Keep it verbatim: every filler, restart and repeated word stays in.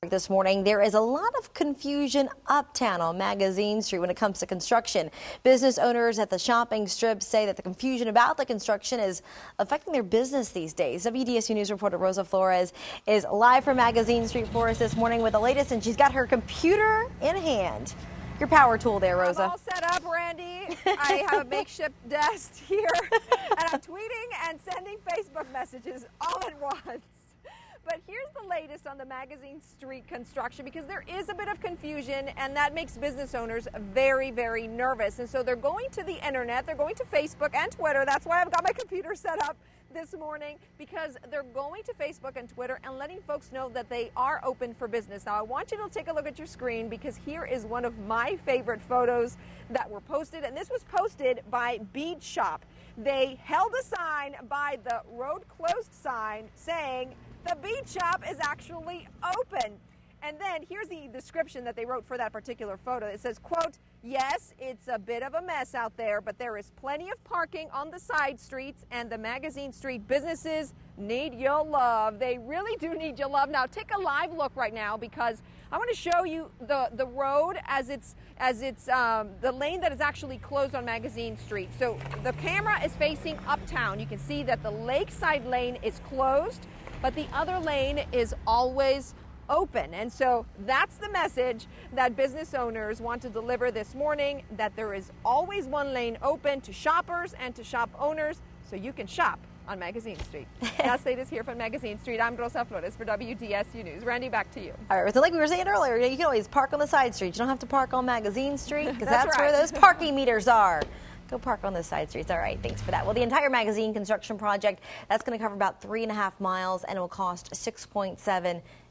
This morning, there is a lot of confusion uptown on Magazine Street when it comes to construction. Business owners at the shopping strip say that the confusion about the construction is affecting their business these days. W D S U News reporter Rosa Flores is live from Magazine Street for us this morning with the latest, and she's got her computer in hand. Your power tool there, Rosa. I'm all set up, Randy. I have a makeshift desk here, and I'm tweeting and sending Facebook messages all at once. But here's the latest on the Magazine Street construction, because there is a bit of confusion, and that makes business owners very, very nervous. And so they're going to the internet, they're going to Facebook and Twitter. That's why I've got my computer set up this morning, because they're going to Facebook and Twitter and letting folks know that they are open for business. Now, I want you to take a look at your screen, because here is one of my favorite photos that were posted, and this was posted by Bead Shop. They held a sign by the road closed sign saying, "The bead shop is actually open." And then here's the description that they wrote for that particular photo. It says, quote, "Yes, it's a bit of a mess out there, but there is plenty of parking on the side streets, and the Magazine Street businesses need your love." They really do need your love. Now, take a live look right now, because I want to show you the, the road as it's, as it's um, the lane that is actually closed on Magazine Street. So the camera is facing uptown. You can see that the lakeside lane is closed, but the other lane is always open. And so that's the message that business owners want to deliver this morning, that there is always one lane open to shoppers and to shop owners, so you can shop on Magazine Street. That's the latest here from Magazine Street. I'm Rosa Flores for W D S U News. Randy, back to you. All right, so like we were saying earlier, you can always park on the side streets. You don't have to park on Magazine Street, because that's, that's where right. those parking meters are. Go park on the side streets. All right, thanks for that. Well, the entire Magazine construction project, that's going to cover about three and a half miles, and it will cost six point seven